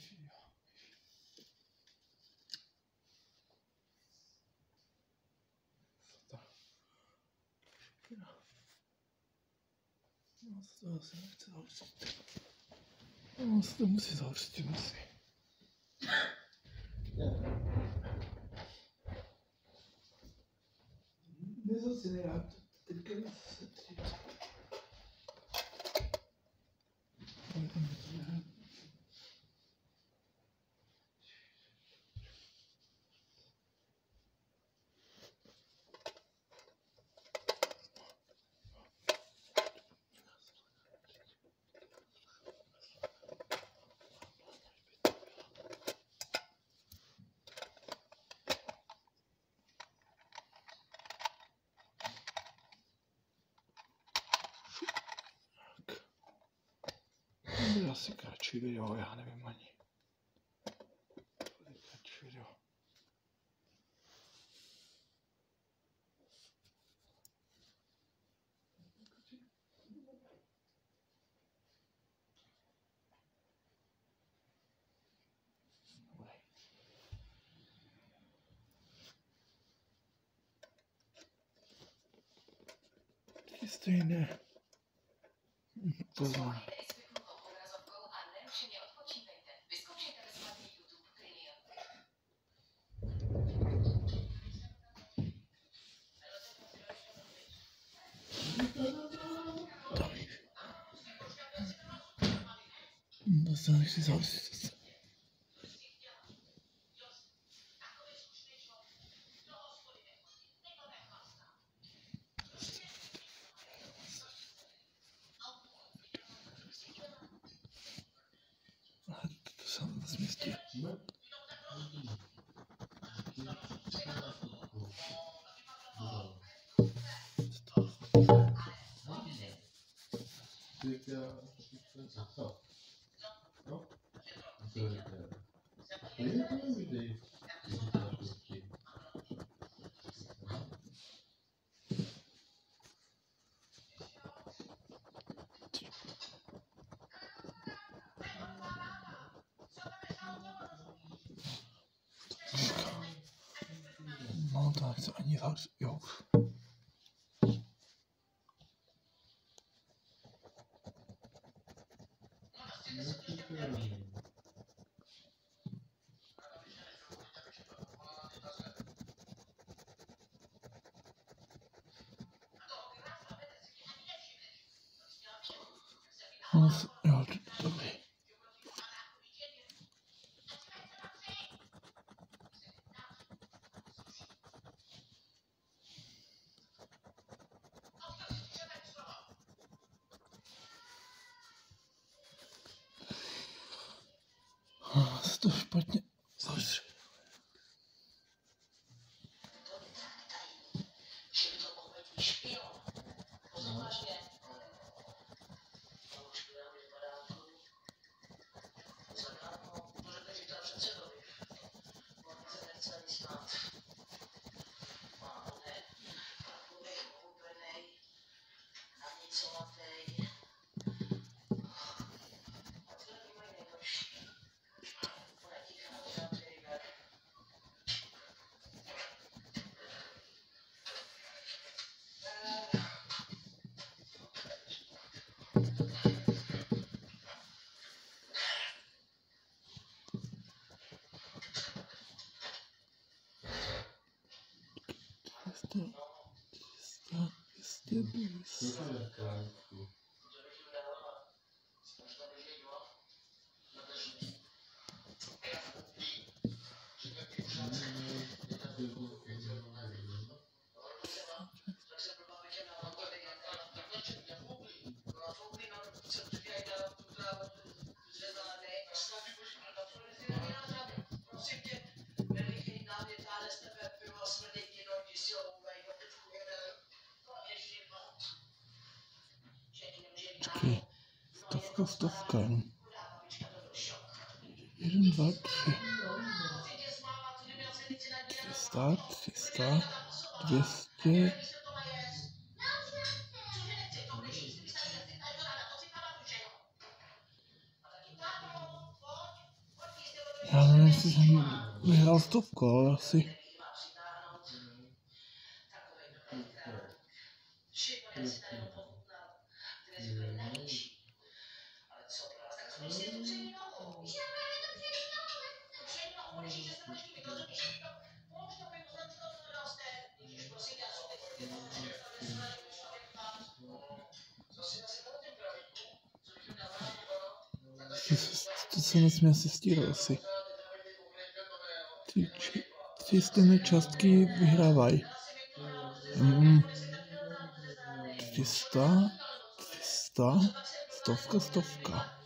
Wi-Fi, jo. No, to se nechce zavřít. No, se to musí zavřít, musí. Nezasílej, já teďka se třít. Bude asi kratší video, já nevím ani. Bude kratší video. Taky stejné. Pozor. Dostaneš si zavřít. To se změstí. No, to nechce ani zavřít, jo. No, jo, dobrý. Se to špatně zavře. Počkej, stovka. 1, 2, 3. 300, 200. Já nevím, jestli jsem vyhrál 100, ale asi. To se nesmí asi stírat asi. Ty stejné částky vyhrávají. 300, 100, 100.